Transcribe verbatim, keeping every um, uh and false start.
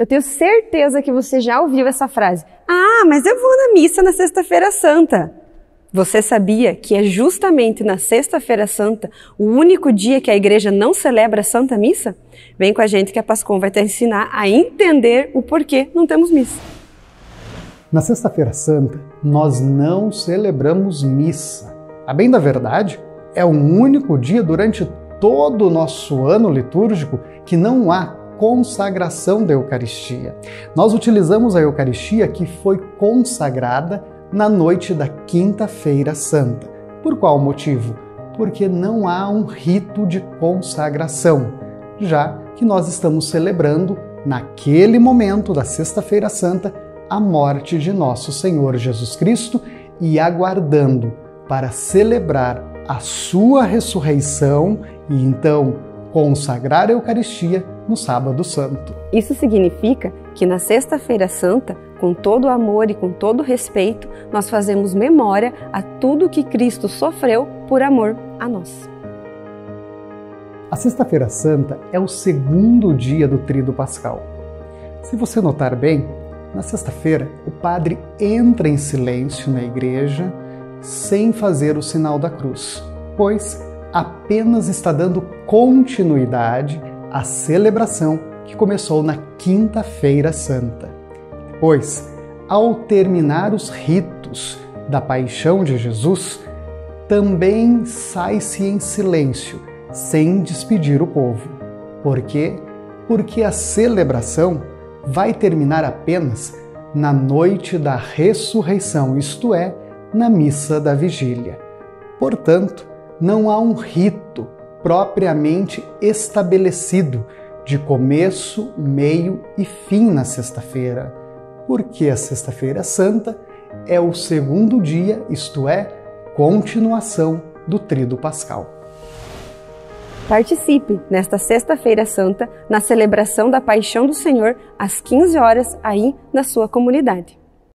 Eu tenho certeza que você já ouviu essa frase. Ah, mas eu vou na missa na Sexta-feira Santa. Você sabia que é justamente na Sexta-feira Santa o único dia que a igreja não celebra a Santa Missa? Vem com a gente que a Pascom vai te ensinar a entender o porquê não temos missa. Na Sexta-feira Santa, nós não celebramos missa. A bem da verdade, é o único dia durante todo o nosso ano litúrgico que não há consagração da Eucaristia. Nós utilizamos a Eucaristia que foi consagrada na noite da Quinta-feira Santa. Por qual motivo? Porque não há um rito de consagração, já que nós estamos celebrando, naquele momento da Sexta-feira Santa, a morte de nosso Senhor Jesus Cristo e aguardando para celebrar a sua ressurreição e então consagrar a Eucaristia no Sábado Santo. Isso significa que na Sexta-feira Santa, com todo o amor e com todo o respeito, nós fazemos memória a tudo que Cristo sofreu por amor a nós. A Sexta-feira Santa é o segundo dia do Tríduo Pascal. Se você notar bem, na sexta-feira o padre entra em silêncio na igreja sem fazer o sinal da cruz, pois apenas está dando continuidade à celebração que começou na Quinta-feira Santa. Pois, ao terminar os ritos da paixão de Jesus, também sai-se em silêncio, sem despedir o povo. Por quê? Porque a celebração vai terminar apenas na noite da ressurreição, isto é, na missa da vigília. Portanto, não há um rito propriamente estabelecido de começo, meio e fim na sexta-feira, porque a Sexta-feira Santa é o segundo dia, isto é, continuação do Tríduo Pascal. Participe nesta Sexta-feira Santa na celebração da Paixão do Senhor às quinze horas aí na sua comunidade.